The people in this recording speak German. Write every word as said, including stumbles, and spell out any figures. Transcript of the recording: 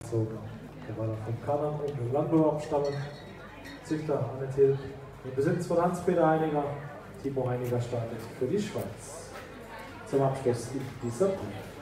Der war dann vom Kanon und dem Landbau abstammen. Züchter Anne Till, im Besitz von Hans-Peter Heiniger. Timo Heiniger startet für die Schweiz. Zum Abschluss dieser Punkt.